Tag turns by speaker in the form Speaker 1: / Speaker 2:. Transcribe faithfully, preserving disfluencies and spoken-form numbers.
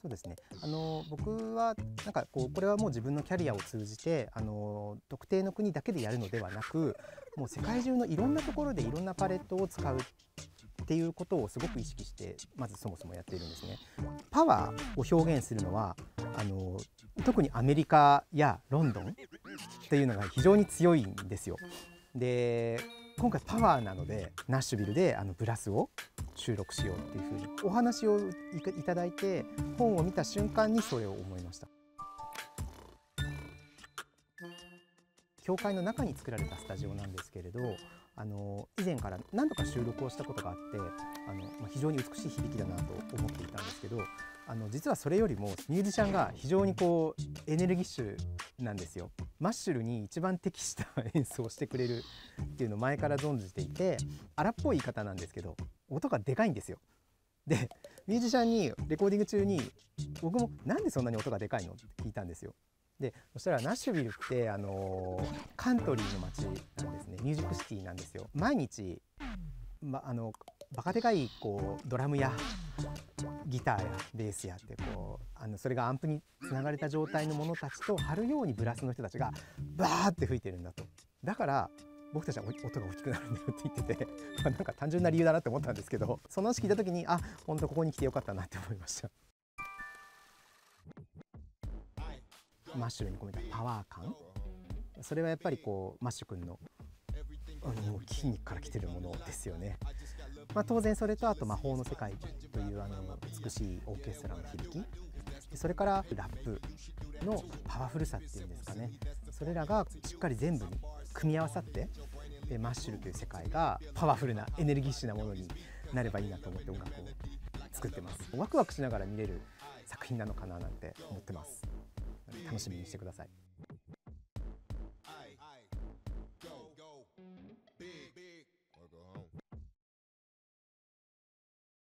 Speaker 1: そうですね。あの僕はなんかこうこれはもう自分のキャリアを通じてあの特定の国だけでやるのではなく、もう世界中のいろんなところでいろんなパレットを使うっていうことをすごく意識してまずそもそもやっているんですね。パワーを表現するのはあの特にアメリカやロンドンっていうのが非常に強いんですよ。で今回パワーなのでナッシュビルであのブラスを収録しようっていうふうにお話をいただいて、本を見た瞬間にそれを思いました。教会の中に作られたスタジオなんですけれど、あの以前から何度か収録をしたことがあって、あの、まあ、非常に美しい響きだなと思っていたんですけど、あの実はそれよりもミュージシャンが非常にこうエネルギッシュなんですよ。マッシュルに一番適した演奏をしてくれるっていうのを前から存じていて、荒っぽい言い方なんですけど音がでかいんですよ。でミュージシャンにレコーディング中に僕もなんでそんなに音がでかいのって聞いたんですよ。でそしたらナッシュビルってあのカントリーの街なんですね。ミュージックシティなんですよ。毎日、ま、あのバカでかいこうドラムやギターやベースやってこうあのそれがアンプにつながれた状態のものたちと張るようにブラスの人たちがバーって吹いてるんだと。だから僕たちは音が大きくなるんだよって言ってて、まあ、なんか単純な理由だなって思ったんですけど、その話聞いた時にあ本当ここに来てよかったなって思いました。マッシュルに込めたパワー感、それはやっぱりこうマッシュ君のあの筋肉から来てるものですよね。まあ、当然それとあと魔法の世界というあの美しいオーケストラの響き、それからラップのパワフルさっていうんですかね、それらがしっかり全部に組み合わさってでマッシュルという世界がパワフルなエネルギッシュなものになればいいなと思って音楽を作ってます。ワクワクしながら見れる作品なのかななんて思ってます。楽しみにしてください。